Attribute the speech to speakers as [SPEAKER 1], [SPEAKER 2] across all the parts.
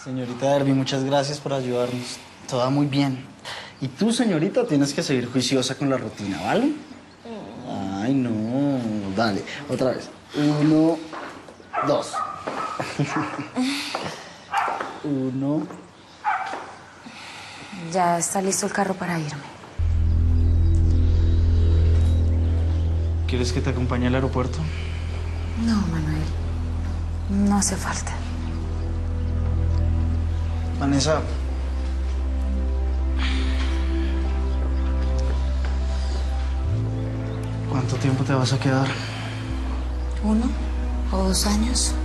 [SPEAKER 1] Señorita Derby, muchas gracias por ayudarnos. Todo va muy bien. Y tú, señorita, tienes que seguir juiciosa con la rutina, ¿vale? Ay, no. Dale, otra vez. 1, 2. 1.
[SPEAKER 2] Ya está listo el carro para irme.
[SPEAKER 1] ¿Quieres que te acompañe al aeropuerto?
[SPEAKER 2] No, Manuel. No hace falta.
[SPEAKER 1] Vanessa. ¿Cuánto tiempo te vas a quedar?
[SPEAKER 2] 1 o 2 años.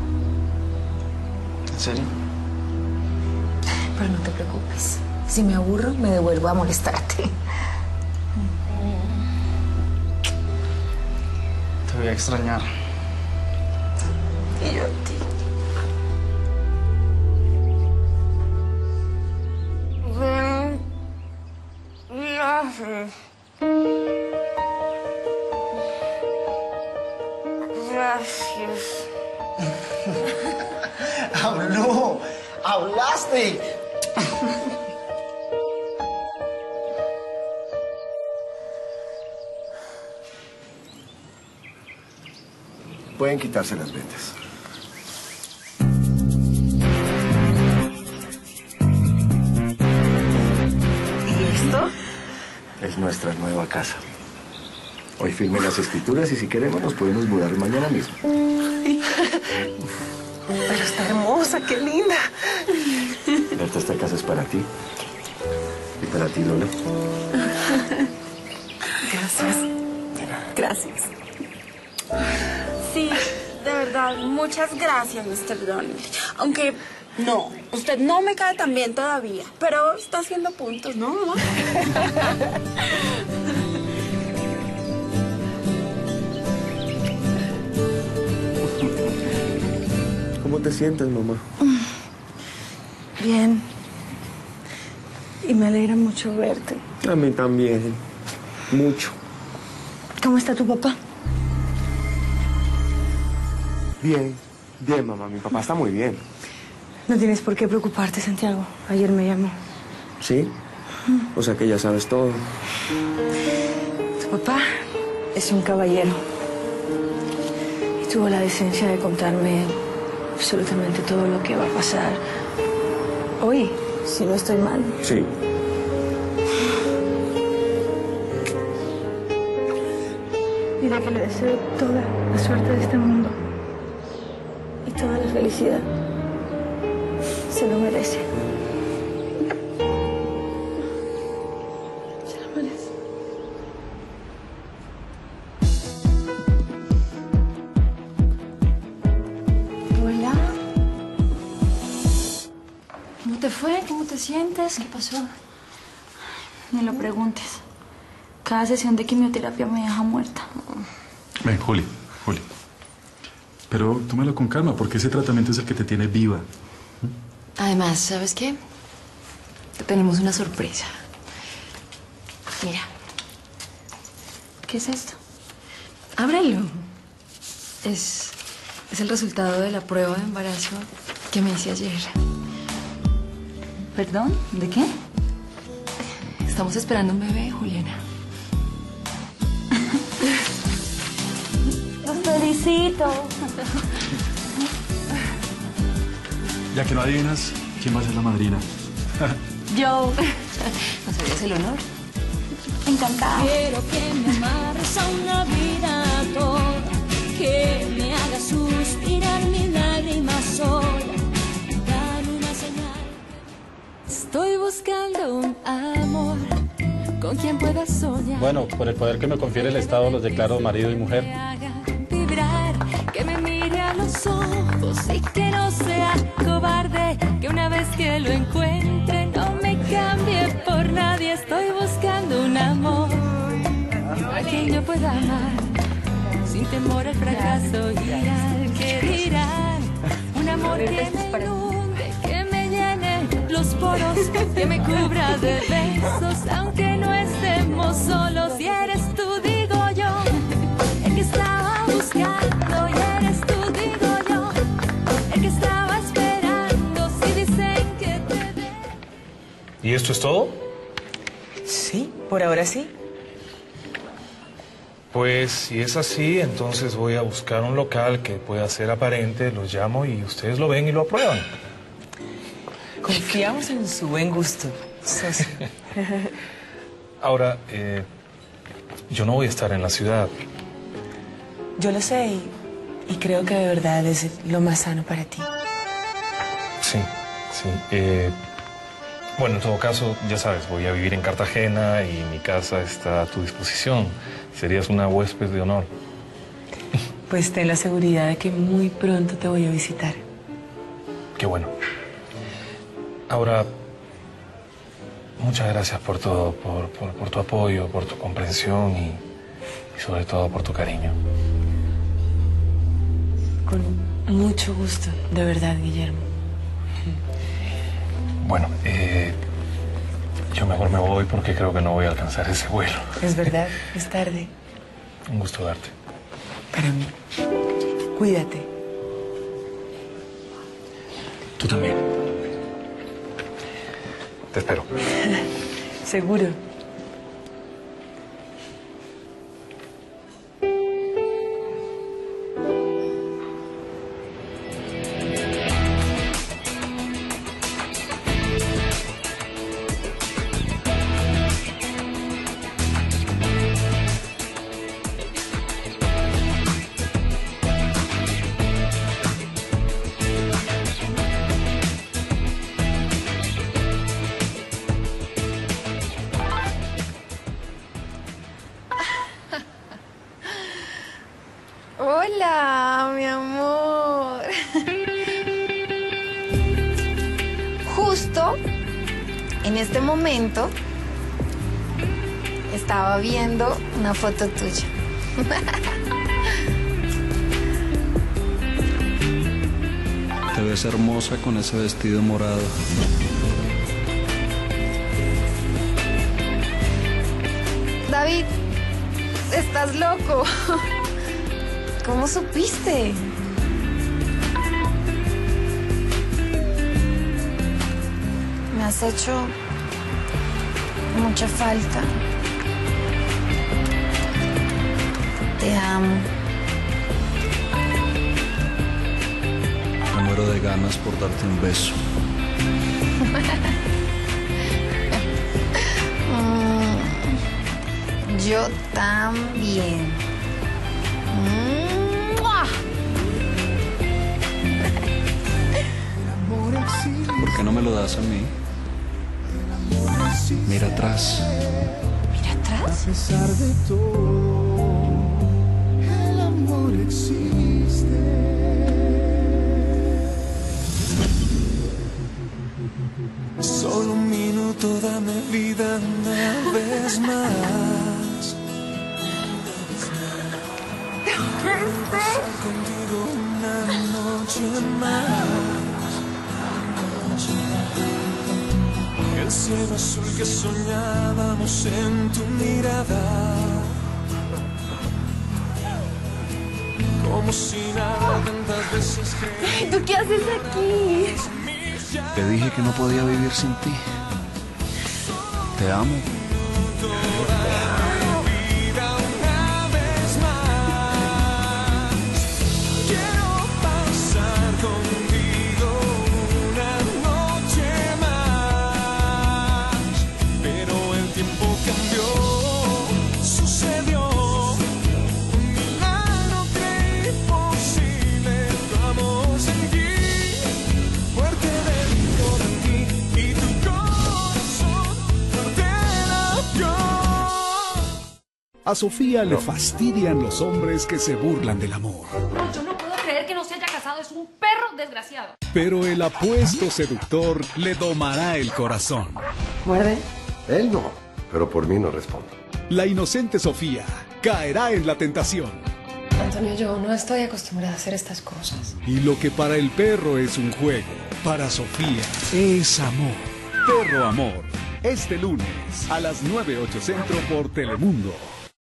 [SPEAKER 1] ¿En serio?
[SPEAKER 2] Pero no te preocupes. Si me aburro, me devuelvo a molestarte.
[SPEAKER 1] Te voy a extrañar.
[SPEAKER 2] Y yo a ti.
[SPEAKER 3] Gracias.
[SPEAKER 1] ¡Habló! ¡Hablaste!
[SPEAKER 4] Pueden quitarse las ventas.
[SPEAKER 3] ¿Y esto?
[SPEAKER 4] Es nuestra nueva casa. Hoy firmen las escrituras y si queremos nos podemos mudar mañana mismo.
[SPEAKER 3] Pero está hermosa, qué linda.
[SPEAKER 4] Berta, esta casa es para ti. Y para ti, Lola.
[SPEAKER 3] Gracias. Gracias. Sí, de verdad, muchas gracias, Mr. Donnelly. Aunque, no, usted no me cae tan bien todavía, pero está haciendo puntos, ¿no, mamá?
[SPEAKER 4] ¿Cómo te sientes, mamá?
[SPEAKER 3] Bien. Y me alegra mucho verte.
[SPEAKER 4] A mí también. Mucho.
[SPEAKER 3] ¿Cómo está tu papá?
[SPEAKER 4] Bien. Bien, mamá. Mi papá está muy bien.
[SPEAKER 3] No tienes por qué preocuparte, Santiago. Ayer me llamó.
[SPEAKER 4] ¿Sí? O sea que ya sabes todo.
[SPEAKER 3] Tu papá es un caballero. Y tuvo la decencia de contarme absolutamente todo lo que va a pasar hoy, si no estoy mal.
[SPEAKER 4] Sí.
[SPEAKER 3] Dile que le deseo toda la suerte de este mundo y toda la felicidad. Se lo merece. Se lo merece.
[SPEAKER 2] Hola. ¿Cómo te fue? ¿Cómo te sientes? ¿Qué pasó? Ni lo preguntes. Cada sesión de quimioterapia me deja muerta.
[SPEAKER 5] Ven, Juli. Pero tómalo con calma, porque ese tratamiento es el que te tiene viva.
[SPEAKER 6] Además, ¿sabes qué? Te tenemos una sorpresa. Mira.
[SPEAKER 2] ¿Qué es esto?
[SPEAKER 6] Ábrelo. Es el resultado de la prueba de embarazo que me hice ayer.
[SPEAKER 2] ¿Perdón? ¿De qué?
[SPEAKER 6] Estamos esperando un bebé, Juliana.
[SPEAKER 3] Los felicito.
[SPEAKER 5] Ya que no adivinas, ¿quién va a ser la madrina?
[SPEAKER 3] Yo.
[SPEAKER 6] ¿Nos harías el honor?
[SPEAKER 3] Encantada.
[SPEAKER 7] Quiero que me amarres a una vida toda, que me hagas suspirar mis lágrimas sola, dame una señal. Estoy buscando un amor con quien pueda soñar.
[SPEAKER 8] Bueno, por el poder que me confiere el Estado, los declaro marido y mujer.
[SPEAKER 7] Que me haga vibrar, que me mire a los ojos y que no sea cobarde, que una vez que lo encuentre no me cambie por nadie. Estoy buscando un amor a quien yo pueda amar sin temor al fracaso y al que dirán. Un amor que me inunde, que me llene los poros, que me cubra de besos, aunque no estemos solos. Y eres tú, digo yo, el que estaba buscando. Y eres tú, digo yo, el que estaba esperando. Si dice
[SPEAKER 9] esto es todo?
[SPEAKER 3] Sí, por ahora sí.
[SPEAKER 9] Pues si es así, entonces voy a buscar un local que pueda ser aparente, los llamo y ustedes lo ven y lo aprueban.
[SPEAKER 3] Confiamos en su buen gusto, socio.
[SPEAKER 9] Ahora, yo no voy a estar en la ciudad.
[SPEAKER 3] Yo lo sé y creo que de verdad es lo más sano para ti.
[SPEAKER 9] Sí, sí. Bueno, en todo caso, ya sabes, voy a vivir en Cartagena y mi casa está a tu disposición. Serías una huésped de honor.
[SPEAKER 3] Pues ten la seguridad de que muy pronto te voy a visitar.
[SPEAKER 9] Qué bueno. Ahora, muchas gracias por todo, por tu apoyo, por tu comprensión y sobre todo por tu cariño.
[SPEAKER 3] Con mucho gusto, de verdad, Guillermo.
[SPEAKER 9] Bueno, yo mejor me voy porque creo que no voy a alcanzar ese vuelo.
[SPEAKER 3] Es verdad, es tarde.
[SPEAKER 9] Un gusto verte.
[SPEAKER 3] Para mí. Cuídate.
[SPEAKER 9] Tú también. Te espero.
[SPEAKER 3] Seguro.
[SPEAKER 2] Hola, mi amor. Justo en este momento estaba viendo una foto tuya.
[SPEAKER 1] Te ves hermosa con ese vestido morado.
[SPEAKER 2] David, estás loco. ¿Cómo supiste? Me has hecho mucha falta. Te amo.
[SPEAKER 1] Me muero de ganas por darte un beso.
[SPEAKER 2] Yo también.
[SPEAKER 1] ¿Por qué no me lo das a mí? Mira atrás.
[SPEAKER 2] ¿Mira atrás?
[SPEAKER 10] A pesar de todo, el amor existe. Solo un minuto, dame vida una vez más. Pasar contigo una noche más. El cielo azul que soñábamos en tu mirada. Como si nada, tantas veces que...
[SPEAKER 2] ¿Tú qué haces aquí?
[SPEAKER 1] Te dije que no podía vivir sin ti. Te amo.
[SPEAKER 11] A Sofía le fastidian los hombres que se burlan del amor.
[SPEAKER 12] No, yo no puedo creer que no se haya casado, es un perro desgraciado.
[SPEAKER 11] Pero el apuesto seductor le domará el corazón.
[SPEAKER 4] ¿Muerde? Él no, pero por mí no respondo.
[SPEAKER 11] La inocente Sofía caerá en la tentación.
[SPEAKER 6] Antonio, yo no estoy acostumbrada a hacer estas cosas.
[SPEAKER 11] Y lo que para el perro es un juego, para Sofía es amor. Perro Amor, este lunes a las 9:08 Centro por Telemundo.